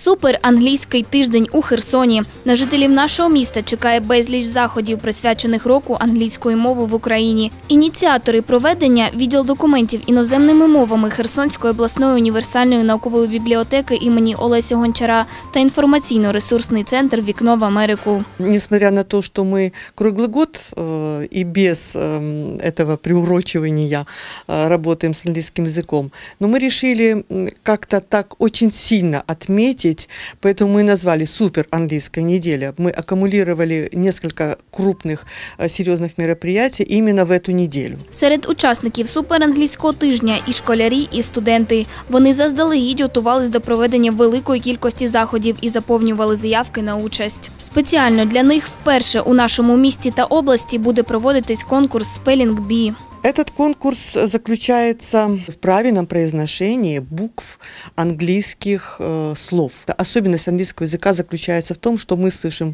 Супер англійський тиждень у Херсоні. На жителів нашого міста чекає безліч заходів, присвячених року англійської мови в Україні. Ініціатори проведення – відділ документів іноземними мовами Херсонської обласної універсальної наукової бібліотеки імені Олеся Гончара та інформаційно-ресурсний центр «Вікно в Америку». Несмотря на то, что мы круглый год и без этого приурочивания работаем с английским языком, но мы решили как-то так очень сильно отметить, поэтому мы назвали «Супер английская неделя». Мы аккумулировали несколько крупных, серьезных мероприятий именно в эту неделю. Серед учасників суперанглійського тижня і школярі, і студенти. Вони заздалегідь готувались до проведення великої кількості заходів і заповнювали заявки на участь. Спеціально для них вперше у нашому місті та області буде проводитись конкурс Spelling Bee. Этот конкурс заключается в правильном произношении букв английских слов. Особенность английского языка заключается в том, что мы слышим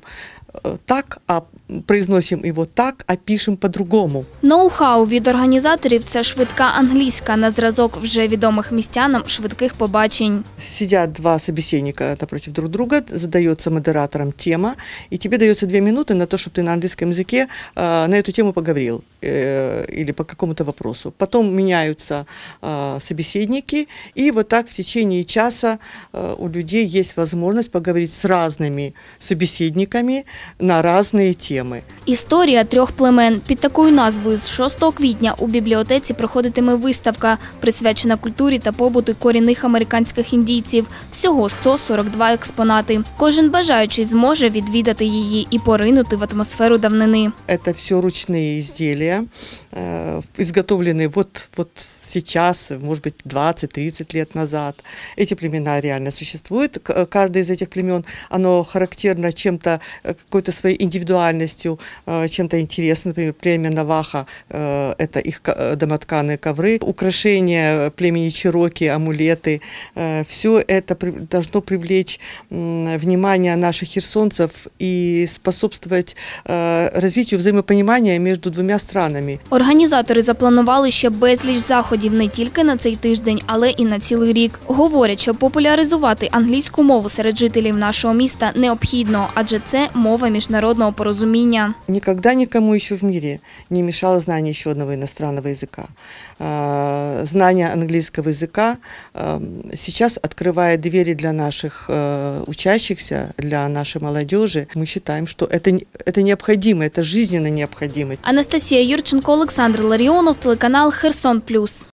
так, а произносим его так, а пишем по-другому. Ноу-хау від організаторів – це швидка англійська на зразок вже відомих містянам швидких побачень. Сидят два собеседника напротив друг друга, задается модератором тема, и тебе дается 2 минуты на то, чтобы ты на английском языке на эту тему поговорил или по какому-то вопросу. Потом меняются собеседники, и вот так в течение часа у людей есть возможность поговорить с разными собеседниками на разные темы. Історія 3 племен. Під такою назвою з 6 квітня у бібліотеці проходитиме виставка, присвячена культурі та побуту корінних американських індійців. Всього 142 експонати. Кожен бажаючий зможе відвідати її і поринути в атмосферу давнини. Это все ручные изделия, изготовленные вот сейчас, может быть, 20-30 лет назад. Эти племена реально существуют. Каждое из этих племен, оно характерно чем-то, какой-то своей индивидуальностью, чем-то интересным. Например, племя Наваха – это их домотканые ковры, украшения племени Чероки, амулеты. Все это должно привлечь внимание наших херсонцев и способствовать развитию взаимопонимания между двумя странами. Організатори запланували ще безліч заходів не тільки на цей тиждень, але і на цілий рік. Говорять, що популяризувати англійську мову серед жителів нашого міста необхідно, адже це мова міжнародного порозуміння. Никогда никому еще в мире не мешало знание еще одного иностранного языка. Знание английского языка сейчас открывает двери для наших учащихся, для нашей молодежи. Мы считаем, что это необходимо, это жизненно необходимо. Анастасія Юрченко, Олександр Ларіонов, телеканал «Херсон Плюс».